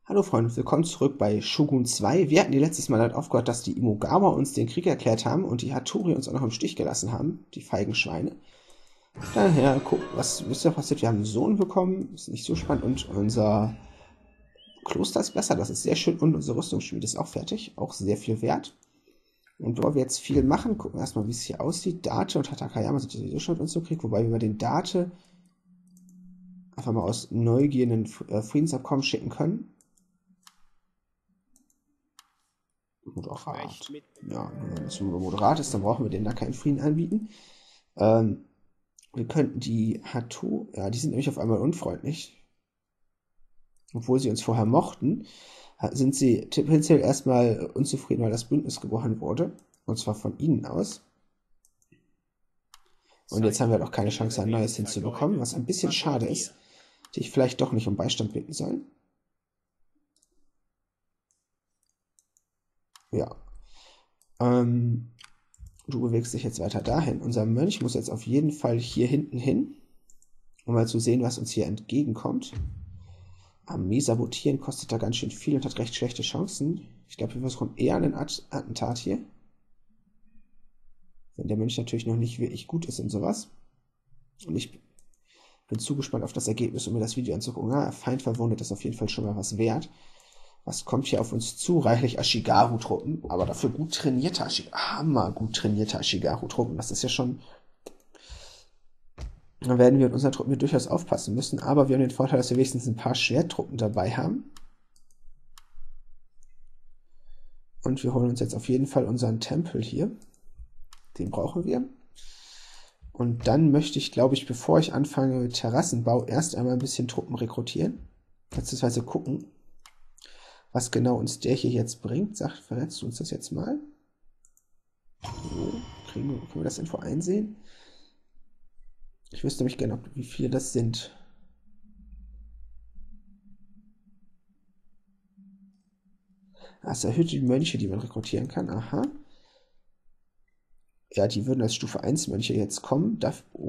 Hallo Freunde, willkommen zurück bei Shogun 2. Wir hatten die letztes Mal halt aufgehört, dass die Imagawa uns den Krieg erklärt haben und die Hattori uns auch noch im Stich gelassen haben, die feigen Schweine. Daher, guck, was ist da passiert? Wir haben einen Sohn bekommen, ist nicht so spannend und unser Kloster ist besser, das ist sehr schön und unsere Rüstungsschmiede ist auch fertig, auch sehr viel wert. Und bevor wir jetzt viel machen, gucken wir erstmal, wie es hier aussieht. Date und Hatakayama sind sowieso schon mit uns im Krieg, wobei wir den Date einfach mal aus Neugier einen Friedensabkommen schicken können. Moderat. Ja, wenn es nur moderat ist, dann brauchen wir denen da keinen Frieden anbieten. Wir könnten die Hatu, ja, die sind nämlich auf einmal unfreundlich. Obwohl sie uns vorher mochten, sind sie tendenziell erstmal unzufrieden, weil das Bündnis gebrochen wurde. Und zwar von ihnen aus. Und jetzt haben wir auch keine Chance, ein neues hinzubekommen, was ein bisschen schade ist. Die ich vielleicht doch nicht um Beistand bitten sollen. Ja. Du bewegst dich jetzt weiter dahin. Unser Mönch muss jetzt auf jeden Fall hier hinten hin, um mal zu sehen, was uns hier entgegenkommt. Armee sabotieren kostet da ganz schön viel und hat recht schlechte Chancen. Ich glaube, wir versuchen eher einen Attentat hier. Wenn der Mönch natürlich noch nicht wirklich gut ist in sowas. Und ich bin zu gespannt auf das Ergebnis, um mir das Video anzugucken. Ja, Feind verwundet ist auf jeden Fall schon mal was wert. Was kommt hier auf uns zu? Reichlich Ashigaru-Truppen, aber dafür gut trainierte gut trainierte Ashigaru-Truppen. Das ist ja schon. Da werden wir mit unseren Truppen hier durchaus aufpassen müssen, aber wir haben den Vorteil, dass wir wenigstens ein paar Schwerttruppen dabei haben. Und wir holen uns jetzt auf jeden Fall unseren Tempel hier. Den brauchen wir. Und dann möchte ich, glaube ich, bevor ich anfange mit Terrassenbau, erst einmal ein bisschen Truppen rekrutieren. Beziehungsweise gucken, was genau uns der hier jetzt bringt. Verrätst du uns das jetzt mal? So, können wir das Info einsehen? Ich wüsste nämlich gerne, wie viele das sind. Es erhöht die Mönche, die man rekrutieren kann. Aha. Ja, die würden als Stufe 1 Mönche jetzt kommen.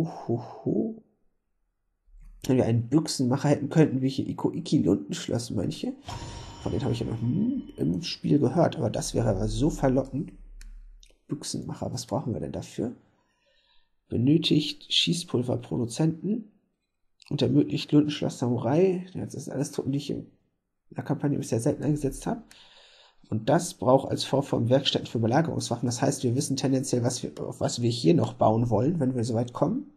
Wenn wir einen Büchsenmacher hätten, könnten wir hier Ikoiki-Lundenschloss-Mönche. Von denen habe ich ja noch nie im Spiel gehört, aber das wäre aber so verlockend. Büchsenmacher, was brauchen wir denn dafür? Benötigt Schießpulverproduzenten und ermöglicht Lundenschloss Samurai. Das ist alles Truppen, die ich in der Kampagne bisher selten eingesetzt habe. Und das braucht als Vorform Werkstätten für Belagerungswaffen. Das heißt, wir wissen tendenziell, auf was wir hier noch bauen wollen, wenn wir soweit kommen.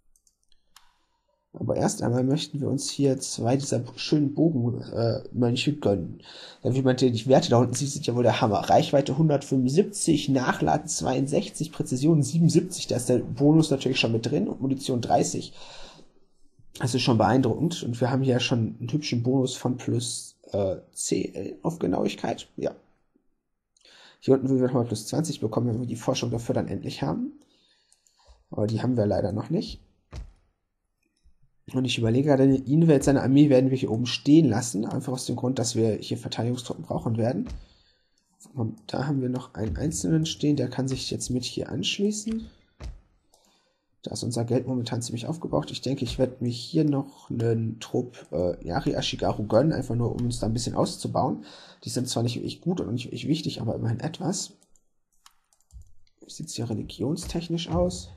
Aber erst einmal möchten wir uns hier 2 dieser schönen Bogenmönche gönnen. Ja, wie man die Werte da unten sieht, sind ja wohl der Hammer. Reichweite 175, Nachladen 62, Präzision 77. Da ist der Bonus natürlich schon mit drin und Munition 30. Das ist schon beeindruckend. Und wir haben hier schon einen hübschen Bonus von plus 10 auf Genauigkeit. Ja. Hier unten würden wir nochmal plus 20 bekommen, wenn wir die Forschung dafür dann endlich haben. Aber die haben wir leider noch nicht. Und ich überlege gerade, ihn wird seine Armee werden wir hier oben stehen lassen, einfach aus dem Grund, dass wir hier Verteidigungstruppen brauchen werden. Und da haben wir noch einen einzelnen stehen, der kann sich jetzt mit hier anschließen. Da ist unser Geld momentan ziemlich aufgebraucht. Ich denke, ich werde mir hier noch einen Trupp Yari Ashigaru gönnen, einfach nur, um uns da ein bisschen auszubauen. Die sind zwar nicht wirklich gut und nicht wirklich wichtig, aber immerhin etwas. Wie sieht es hier religionstechnisch aus?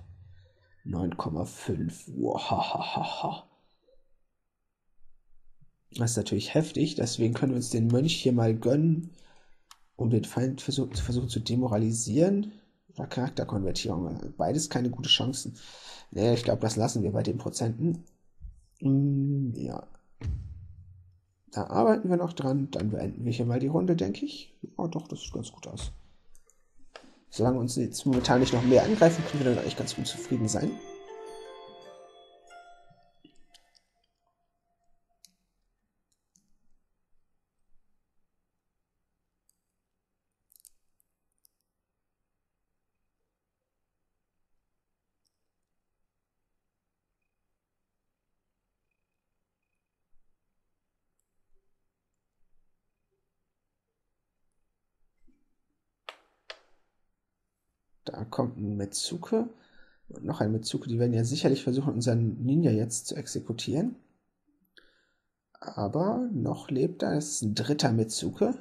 9,5. Wow. Das ist natürlich heftig, deswegen können wir uns den Mönch hier mal gönnen, um den Feind zu versuchen zu demoralisieren. Oder Charakterkonvertierung. Beides keine gute Chancen. Nee, ich glaube, das lassen wir bei den Prozenten. Ja. Da arbeiten wir noch dran. Dann beenden wir hier mal die Runde, denke ich. Ja, doch, das sieht ganz gut aus. Solange uns jetzt momentan nicht noch mehr angreifen, können wir dann eigentlich ganz gut zufrieden sein. Da kommt ein Metsuke und noch ein Metsuke. Die werden ja sicherlich versuchen, unseren Ninja jetzt zu exekutieren. Aber noch lebt da. Das ist ein dritter Mitsuke.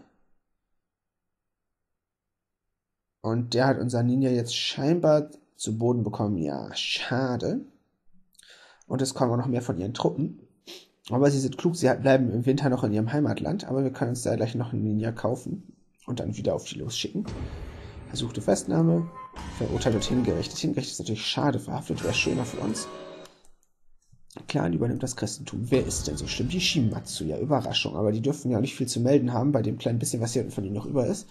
Und der hat unser Ninja jetzt scheinbar zu Boden bekommen. Ja, schade. Und es kommen auch noch mehr von ihren Truppen. Aber sie sind klug, sie bleiben im Winter noch in ihrem Heimatland. Aber wir können uns da gleich noch einen Ninja kaufen und dann wieder auf die losschicken. Versuchte Festnahme. Verurteilt und hingerichtet. Hingerichtet ist natürlich schade. Verhaftet wäre schöner für uns. Clan übernimmt das Christentum. Wer ist denn so schlimm? Die Shimatsu, ja, Überraschung. Aber die dürfen ja nicht viel zu melden haben, bei dem kleinen bisschen, was hier von ihnen noch über ist.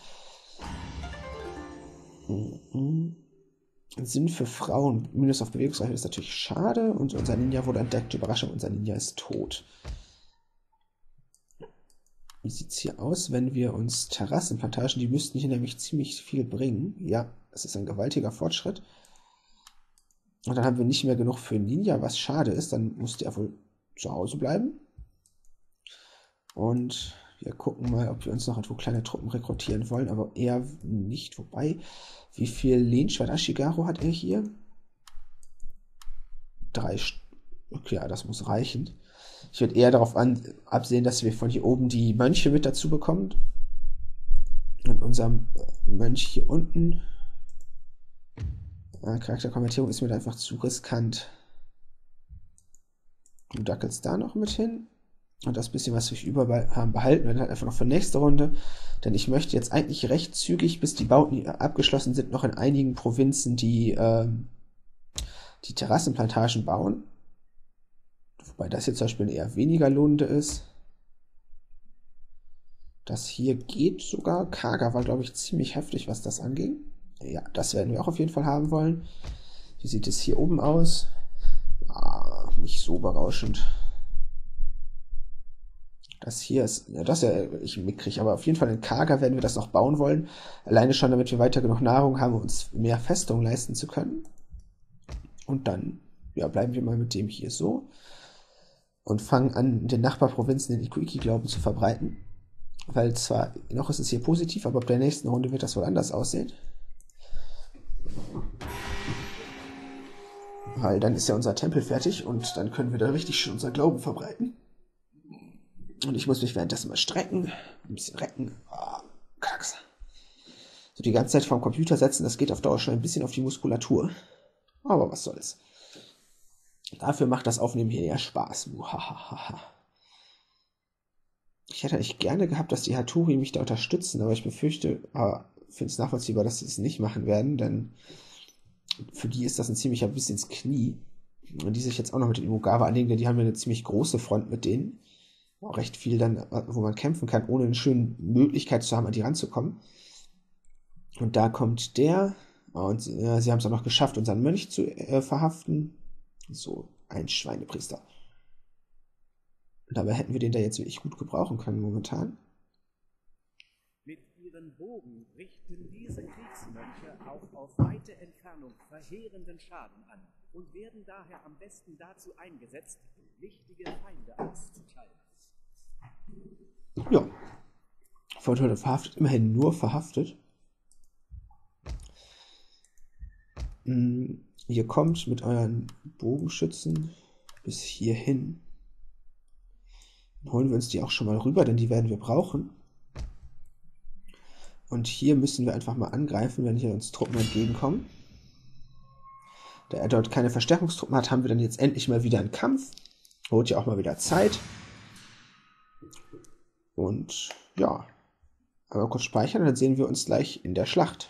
Sinn für Frauen, Minus auf Bewegungsreichweite ist natürlich schade. Und unser Ninja wurde entdeckt. Überraschung, unser Ninja ist tot. Wie sieht es hier aus, wenn wir uns Terrassenplantagen, die müssten hier nämlich ziemlich viel bringen. Ja, das ist ein gewaltiger Fortschritt. Und dann haben wir nicht mehr genug für Ninja, was schade ist. Dann muss der wohl zu Hause bleiben. Und wir gucken mal, ob wir uns noch irgendwo kleine Truppen rekrutieren wollen, aber eher nicht. Wobei, wie viel Lehnschwert Ashigaru hat er hier? 3 Stück. Okay, ja, das muss reichen. Ich würde eher darauf absehen, dass wir von hier oben die Mönche mit dazu bekommen. Und unser Mönch hier unten. Charakterkonvertierung ist mir da einfach zu riskant. Du dackelst da noch mit hin. Und das bisschen, was wir über haben, behalten wir dann halt einfach noch für nächste Runde. Denn ich möchte jetzt eigentlich recht zügig, bis die Bauten abgeschlossen sind, noch in einigen Provinzen die Terrassenplantagen bauen. Wobei das jetzt zum Beispiel eher weniger lohnende ist. Das hier geht sogar. Kaga war, glaube ich, ziemlich heftig, was das anging. Ja, das werden wir auch auf jeden Fall haben wollen. Wie sieht es hier oben aus? Nicht so berauschend. Das hier ist, ja, das ja ich mitkriege, aber auf jeden Fall in Kaga werden wir das noch bauen wollen. Alleine schon, damit wir weiter genug Nahrung haben, um uns mehr Festung leisten zu können. Und dann, ja, bleiben wir mal mit dem hier so. Und fangen an, in den Nachbarprovinzen den Ikuiki-Glauben zu verbreiten. Weil zwar, noch ist es hier positiv, aber ab der nächsten Runde wird das wohl anders aussehen. Weil dann ist ja unser Tempel fertig und dann können wir da richtig schön unser Glauben verbreiten. Und ich muss mich währenddessen mal strecken, ein bisschen recken. Kacks. So die ganze Zeit vorm Computer setzen, das geht auf Dauer schon ein bisschen auf die Muskulatur. Aber was soll's. Dafür macht das Aufnehmen hier eher Spaß. Ich hätte eigentlich gerne gehabt, dass die Hattori mich da unterstützen, aber ich befürchte, finde es nachvollziehbar, dass sie es nicht machen werden, denn für die ist das ein ziemlicher Biss ins Knie. Und die sich jetzt auch noch mit den Imagawa anlegen, denn die haben ja eine ziemlich große Front mit denen. Auch recht viel dann, wo man kämpfen kann, ohne eine schöne Möglichkeit zu haben, an die ranzukommen. Und da kommt der, und sie haben es auch noch geschafft, unseren Mönch zu verhaften. So ein Schweinepriester. Und dabei hätten wir den da jetzt wirklich gut gebrauchen können momentan. Mit ihren Bogen richten diese Kriegsmönche auch auf weite Entfernung verheerenden Schaden an und werden daher am besten dazu eingesetzt, wichtige Feinde auszuteilen. Ja. Vorteile verhaftet, immerhin nur verhaftet. Ihr kommt mit euren Bogenschützen bis hierhin. Dann holen wir uns die auch schon mal rüber, denn die werden wir brauchen. Und hier müssen wir einfach mal angreifen, wenn hier uns Truppen entgegenkommen. Da er dort keine Verstärkungstruppen hat, haben wir dann jetzt endlich mal wieder einen Kampf. Holt ja auch mal wieder Zeit. Und ja, einmal kurz speichern und dann sehen wir uns gleich in der Schlacht.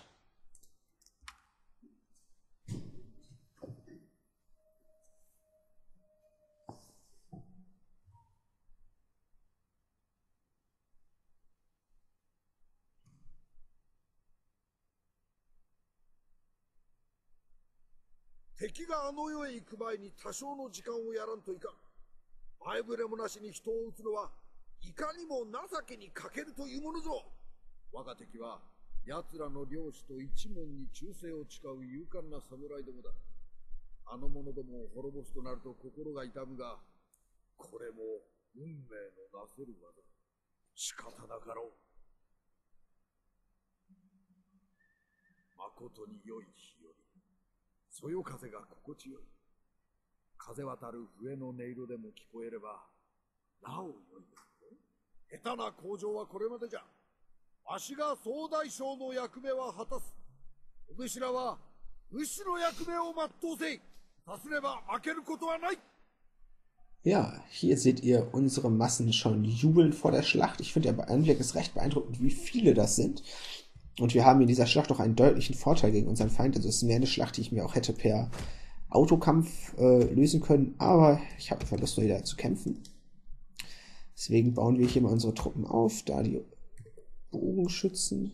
なおよい。下手な工場はこれまでじゃ。わしが総大将の役目は果たす。お主らは武士の役目を全うせい。さすれば負けることはない。 Ja, hier seht ihr unsere Massen schon jubeln vor der Schlacht. Ich finde, der Anblick ist recht beeindruckend, wie viele das sind. Und wir haben in dieser Schlacht auch einen deutlichen Vorteil gegen unseren Feind. Also es ist mehr eine Schlacht, die ich mir auch hätte per Autokampf lösen können. Aber ich habe einfach Lust, wieder zu kämpfen. Deswegen bauen wir hier mal unsere Truppen auf. Da die Bogenschützen.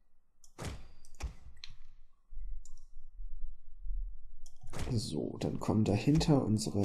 So, dann kommen dahinter unsere...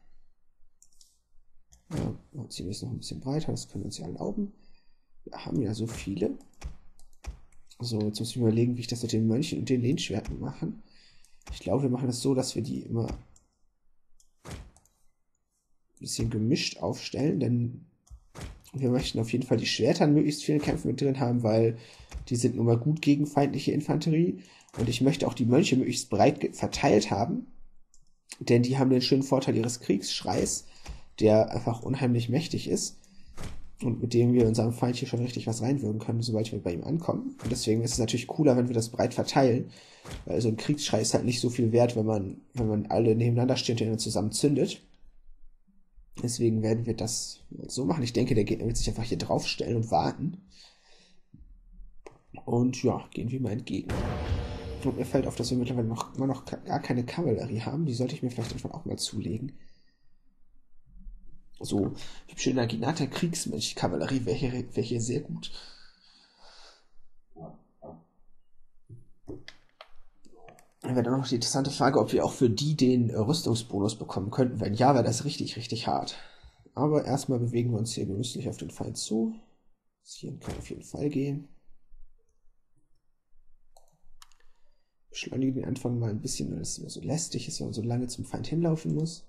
Ja, ziehen wir es noch ein bisschen breiter, das können wir uns ja erlauben. Wir haben ja so viele. So, jetzt muss ich mir überlegen, wie ich das mit den Mönchen und den Lehnschwerten mache. Ich glaube, wir machen das so, dass wir die immer ein bisschen gemischt aufstellen, denn wir möchten auf jeden Fall die Schwerter in möglichst vielen Kämpfen mit drin haben, weil die sind nun mal gut gegen feindliche Infanterie. Und ich möchte auch die Mönche möglichst breit verteilt haben, denn die haben den schönen Vorteil ihres Kriegsschreis, der einfach unheimlich mächtig ist und mit dem wir unserem Feind hier schon richtig was reinwirken können, sobald wir bei ihm ankommen. Und deswegen ist es natürlich cooler, wenn wir das breit verteilen, weil so ein Kriegsschrei ist halt nicht so viel wert, wenn man alle nebeneinander steht und ihn zusammen zündet. Deswegen werden wir das so machen. Ich denke, der Gegner wird sich einfach hier draufstellen und warten. Und ja, gehen wir mal entgegen. Und mir fällt auf, dass wir mittlerweile immer noch gar keine Kavallerie haben. Die sollte ich mir vielleicht einfach auch mal zulegen. So hübsche Naginata Kriegsmönch-Kavallerie wäre hier sehr gut. Dann wäre dann noch die interessante Frage, ob wir auch für die den Rüstungsbonus bekommen könnten. Wenn ja, wäre das richtig, richtig hart. Aber erstmal bewegen wir uns hier genüsslich auf den Feind zu. Das hier kann auf jeden Fall gehen. Beschleunigen den Anfang mal ein bisschen, weil es immer so lästig ist, wenn man so lange zum Feind hinlaufen muss.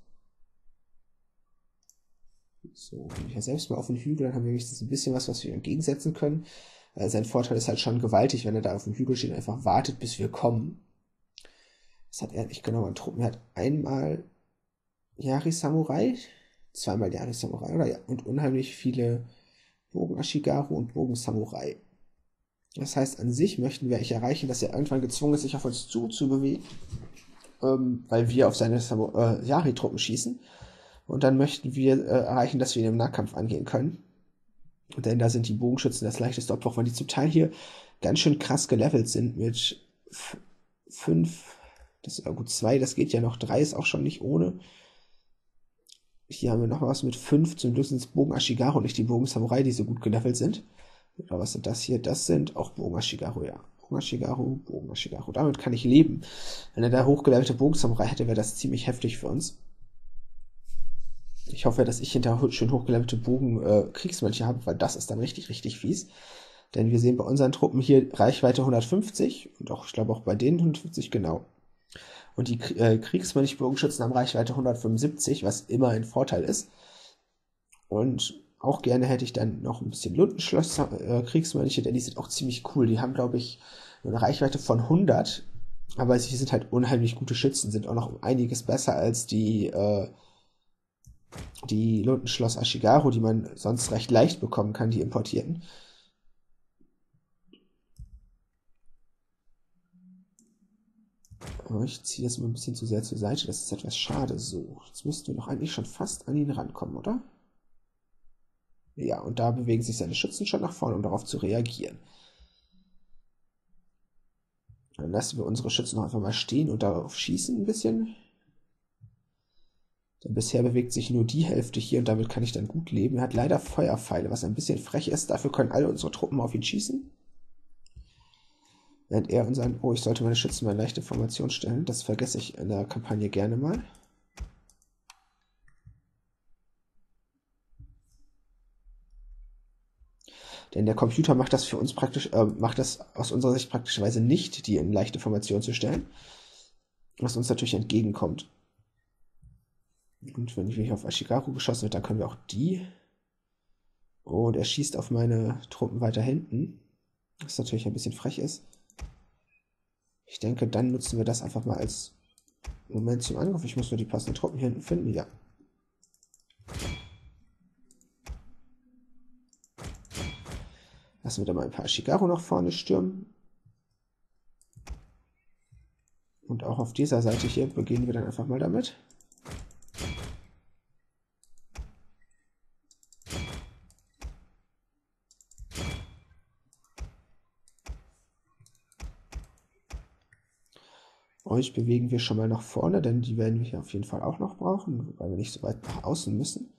So, bin ich ja selbst mal auf den Hügel, dann haben wir wenigstens ein bisschen was wir entgegensetzen können. Sein Vorteil ist halt schon gewaltig, wenn er da auf dem Hügel steht und einfach wartet, bis wir kommen. Das hat er nicht genau an Truppen. Er hat einmal Yari-Samurai, zweimal Yari-Samurai, oder ja, und unheimlich viele Bogen-Ashigaru und Bogen-Samurai. Das heißt, an sich möchten wir eigentlich erreichen, dass er irgendwann gezwungen ist, sich auf uns zuzubewegen, weil wir auf seine Yari-Truppen schießen. Und dann möchten wir erreichen, dass wir ihn im Nahkampf angehen können. Denn da sind die Bogenschützen das leichteste Opfer, weil die zum Teil hier ganz schön krass gelevelt sind mit 5, das ist gut 2, das geht ja noch, 3 ist auch schon nicht ohne. Hier haben wir noch was mit 5, zum Glück sind es Bogen-Ashigaru und nicht die Bogen-Samurai, die so gut gelevelt sind. Oder was sind das hier? Das sind auch Bogen-Ashigaru, ja. Bogen-Ashigaru, Bogen-Ashigaru. Damit kann ich leben. Wenn er da hochgelevelte Bogen-Samurai hätte, wäre das ziemlich heftig für uns. Ich hoffe, dass ich hinter schön hochgelevelte Bogen-Kriegsmönche habe, weil das ist dann richtig, richtig fies. Denn wir sehen bei unseren Truppen hier Reichweite 150 und auch, ich glaube auch bei denen 150, genau. Und die Kriegsmönch-Bogenschützen haben Reichweite 175, was immer ein Vorteil ist. Und auch gerne hätte ich dann noch ein bisschen Lundenschloss-Kriegsmönche, denn die sind auch ziemlich cool. Die haben, glaube ich, nur eine Reichweite von 100, aber sie sind halt unheimlich gute Schützen, sind auch noch um einiges besser als die Lundenschloss Ashigaru, die man sonst recht leicht bekommen kann, die importierten. Aber ich ziehe das mal ein bisschen zu sehr zur Seite, das ist etwas schade. So, jetzt müssten wir doch eigentlich schon fast an ihn rankommen, oder? Ja, und da bewegen sich seine Schützen schon nach vorne, um darauf zu reagieren. Dann lassen wir unsere Schützen noch einfach mal stehen und darauf schießen ein bisschen. Denn bisher bewegt sich nur die Hälfte hier und damit kann ich dann gut leben. Er hat leider Feuerpfeile, was ein bisschen frech ist. Dafür können alle unsere Truppen auf ihn schießen. Während er unseren... Oh, ich sollte meine Schützen mal in leichte Formation stellen. Das vergesse ich in der Kampagne gerne mal. Denn der Computer macht das für uns macht das aus unserer Sicht praktischerweise nicht, die in leichte Formation zu stellen. Was uns natürlich entgegenkommt. Und wenn wir hier auf Ashigaru geschossen wird, dann können wir auch die. Und er schießt auf meine Truppen weiter hinten. Was natürlich ein bisschen frech ist. Ich denke, dann nutzen wir das einfach mal als Moment zum Angriff. Ich muss nur die passenden Truppen hier hinten finden. Ja. Lassen wir da mal ein paar Ashigaru nach vorne stürmen. Und auch auf dieser Seite hier beginnen wir dann einfach mal damit. Euch bewegen wir schon mal nach vorne, denn die werden wir hier auf jeden Fall auch noch brauchen, weil wir nicht so weit nach außen müssen.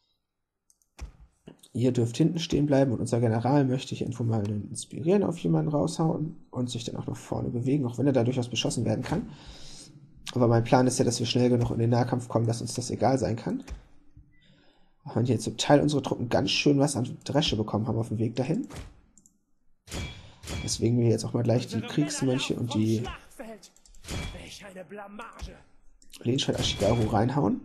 Ihr dürft hinten stehen bleiben und unser General möchte hier irgendwo mal einen Inspirieren auf jemanden raushauen und sich dann auch nach vorne bewegen, auch wenn er da durchaus beschossen werden kann. Aber mein Plan ist ja, dass wir schnell genug in den Nahkampf kommen, dass uns das egal sein kann. Auch wenn hier zum Teil unsere Truppen ganz schön was an Dresche bekommen haben auf dem Weg dahin. Deswegen wir jetzt auch mal gleich die Kriegsmönche und die Lehnsschwert Ashigaru reinhauen.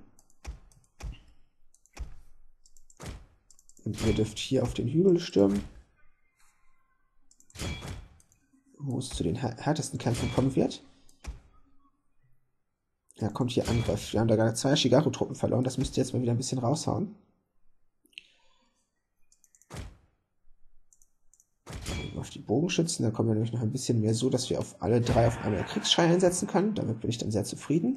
Und ihr dürft hier auf den Hügel stürmen, wo es zu den härtesten Kämpfen kommen wird. Ja, kommt hier Angriff. Wir haben da gerade 2 Ashigaru-Truppen verloren. Das müsst ihr jetzt mal wieder ein bisschen raushauen. Auf die Bogenschützen, da kommen wir nämlich noch ein bisschen mehr so, dass wir auf alle 3 auf einmal Kriegsschrei einsetzen können. Damit bin ich dann sehr zufrieden.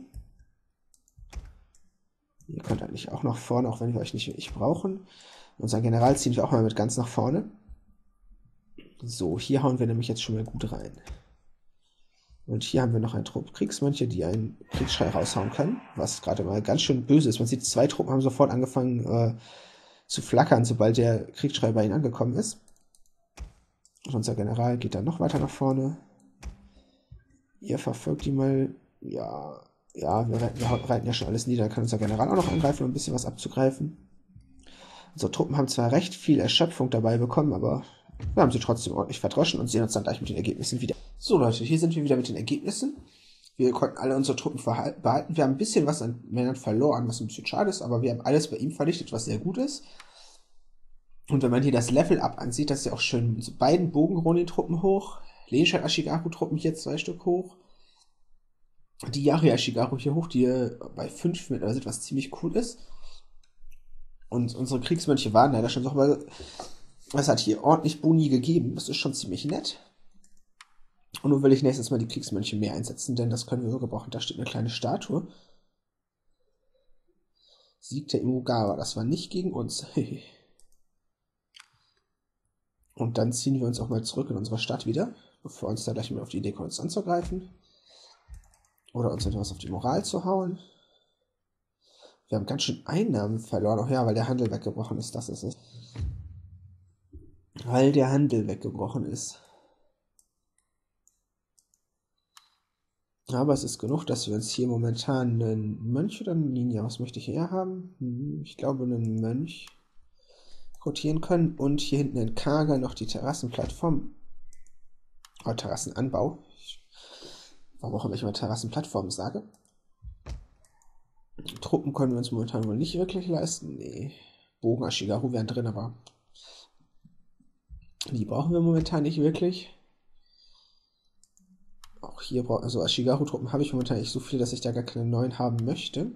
Ihr könnt eigentlich auch nach vorne, auch wenn wir euch nicht wirklich brauchen. Unseren General ziehen wir auch mal mit ganz nach vorne. So, hier hauen wir nämlich jetzt schon mal gut rein. Und hier haben wir noch einen Trupp Kriegsmönche, die einen Kriegsschrei raushauen können, was gerade mal ganz schön böse ist. Man sieht, 2 Truppen haben sofort angefangen zu flackern, sobald der Kriegsschrei bei ihnen angekommen ist. Und unser General geht dann noch weiter nach vorne. Ihr verfolgt die mal. Ja, wir reiten ja schon alles nieder. Da kann unser General auch noch angreifen, um ein bisschen was abzugreifen. Unsere Truppen haben zwar recht viel Erschöpfung dabei bekommen, aber wir haben sie trotzdem ordentlich verdroschen und sehen uns dann gleich mit den Ergebnissen wieder. So Leute, hier sind wir wieder mit den Ergebnissen. Wir konnten alle unsere Truppen behalten. Wir haben ein bisschen was an Männern verloren, was ein bisschen schade ist, aber wir haben alles bei ihm vernichtet, was sehr gut ist. Und wenn man hier das Level-Up ansieht, das ist ja auch schön. Unsere beiden Bogenronin-Truppen hoch, Lehnsschwert Ashigaru-Truppen hier 2 Stück hoch. Die Yari Ashigaru hier hoch, die bei 5 mit sind, was ziemlich cool ist. Und unsere Kriegsmönche waren leider schon so, aber es hat hier ordentlich Boni gegeben. Das ist schon ziemlich nett. Und nun will ich nächstes Mal die Kriegsmönche mehr einsetzen, denn das können wir so gebrauchen. Da steht eine kleine Statue. Sieg der Imagawa. Das war nicht gegen uns. Und dann ziehen wir uns auch mal zurück in unsere Stadt wieder, bevor uns da gleich mal auf die Idee kommt, uns anzugreifen. Oder uns etwas auf die Moral zu hauen. Wir haben ganz schön Einnahmen verloren. Auch ja, weil der Handel weggebrochen ist. Das ist es. Weil der Handel weggebrochen ist. Aber es ist genug, dass wir uns hier momentan einen Mönch oder einen Ninja, was möchte ich hier haben? Ich glaube einen Mönch rotieren können. Und hier hinten in Kaga noch die Terrassenplattform. Oder Terrassenanbau. Warum auch immer ich mal Terrassenplattform sage. Truppen können wir uns momentan wohl nicht wirklich leisten. Nee. Bogen Ashigaru wären drin, aber die brauchen wir momentan nicht wirklich. Auch hier also Ashigaru-Truppen habe ich momentan nicht so viel, dass ich da gar keine neuen haben möchte.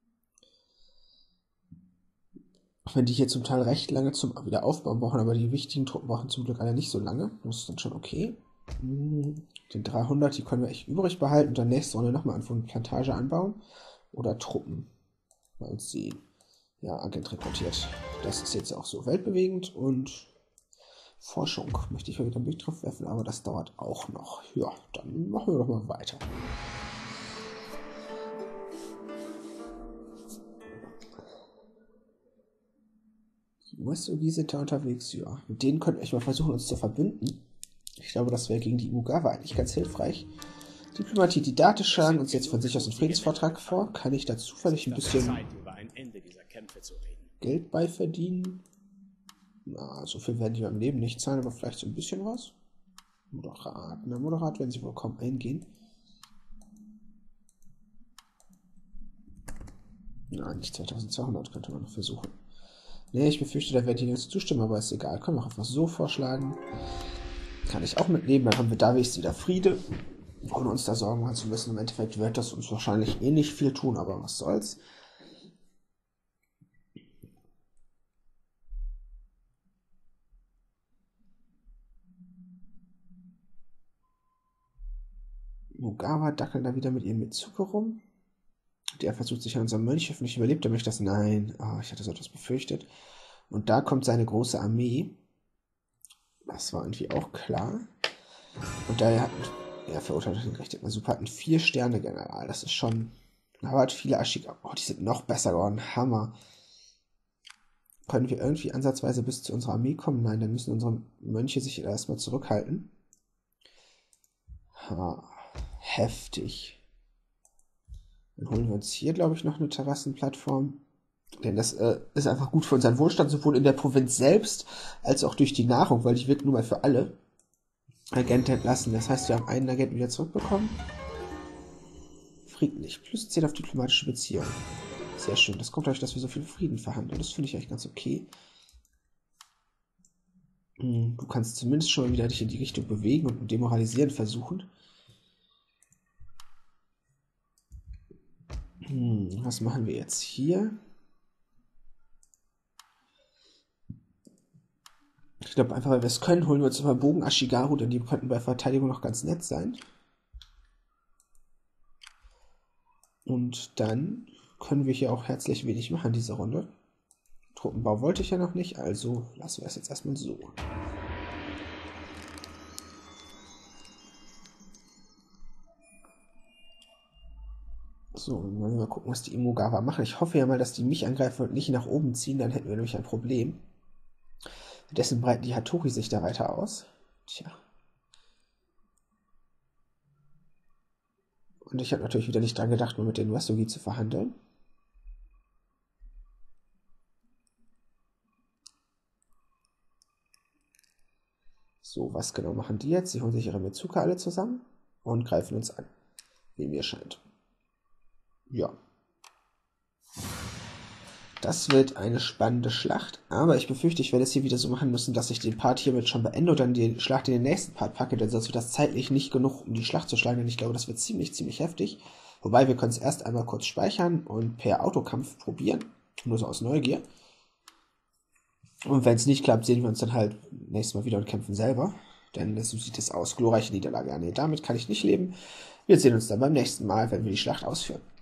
Auch wenn die hier zum Teil recht lange zum Wiederaufbauen brauchen, aber die wichtigen Truppen brauchen zum Glück alle nicht so lange. Das ist dann schon okay. Den 300, die können wir echt übrig behalten und dann nächste Runde nochmal anfangen, Plantage anbauen. Oder Truppen. Mal sehen. Ja, Agent rekrutiert. Das ist jetzt auch so weltbewegend und Forschung möchte ich mal wieder einen Blick drauf werfen, aber das dauert auch noch. Ja, dann machen wir doch mal weiter. Die US-Ogi sind da unterwegs, ja. Mit denen könnten wir echt mal versuchen, uns zu verbünden. Ich glaube, das wäre gegen die Imagawa eigentlich ganz hilfreich. Diplomatie, die Date schlagen uns jetzt von sich aus einen Friedensvertrag vor. Kann ich da zufällig ein bisschen Geld bei verdienen? Na, so viel werden die beim Leben nicht zahlen, aber vielleicht so ein bisschen was. Moderat. Na, moderat werden sie wohl kaum eingehen. Na, nicht 2200 könnte man noch versuchen. Ne, ich befürchte, da werden die nicht zustimmen, aber ist egal. Können wir auch einfach so vorschlagen. Kann ich auch mitnehmen, dann haben wir da wenigstens wieder Friede. Ohne uns da Sorgen machen zu müssen. Im Endeffekt wird das uns wahrscheinlich eh nicht viel tun, aber was soll's. Mugawa dackeln da wieder mit ihrem Mitsuke rum. Der versucht sich an unserem Mönch, hoffentlich überlebt er mich das. Nein, ich hatte so etwas befürchtet. Und da kommt seine große Armee. Das war irgendwie auch klar. Und er verurteilt den Recht. Super, hat einen 4-Sterne-General. Das ist schon... Aber hat viele Ashika. Oh, die sind noch besser geworden. Hammer. Können wir irgendwie ansatzweise bis zu unserer Armee kommen? Nein, dann müssen unsere Mönche sich erstmal zurückhalten. Heftig. Dann holen wir uns hier, glaube ich, noch eine Terrassenplattform. Denn das ist einfach gut für unseren Wohlstand, sowohl in der Provinz selbst, als auch durch die Nahrung, weil die wird nun mal für alle Agenten entlassen. Das heißt, wir haben einen Agenten wieder zurückbekommen. Friedlich. Plus 10 auf diplomatische Beziehungen. Sehr schön. Das kommt dadurch, dass wir so viel Frieden verhandeln. Das finde ich eigentlich ganz okay. Du kannst zumindest schon mal wieder dich in die Richtung bewegen und demoralisieren versuchen. Was machen wir jetzt hier? Ich glaube, einfach weil wir es können, holen wir uns immer Bogen Ashigaru, denn die könnten bei Verteidigung noch ganz nett sein. Und dann können wir hier auch herzlich wenig machen, diese Runde. Truppenbau wollte ich ja noch nicht, also lassen wir es jetzt erstmal so. So, dann wollen wir mal gucken, was die Imogawa machen. Ich hoffe ja mal, dass die mich angreifen und nicht nach oben ziehen, dann hätten wir nämlich ein Problem. Dessen breiten die Hattori sich da weiter aus. Tja. Und ich habe natürlich wieder nicht dran gedacht, nur mit den Uesugi zu verhandeln. So, was genau machen die jetzt? Sie holen sich ihre Mitsuka alle zusammen und greifen uns an, wie mir scheint. Ja. Das wird eine spannende Schlacht, aber ich befürchte, ich werde es hier wieder so machen müssen, dass ich den Part hiermit schon beende und dann die Schlacht in den nächsten Part packe, denn sonst wird das zeitlich nicht genug, um die Schlacht zu schlagen, denn ich glaube, das wird ziemlich heftig. Wobei, wir können es erst einmal kurz speichern und per Autokampf probieren, nur so aus Neugier. Und wenn es nicht klappt, sehen wir uns dann halt nächstes Mal wieder und kämpfen selber, denn so sieht es aus. Glorreiche Niederlage. Nee, damit kann ich nicht leben. Wir sehen uns dann beim nächsten Mal, wenn wir die Schlacht ausführen.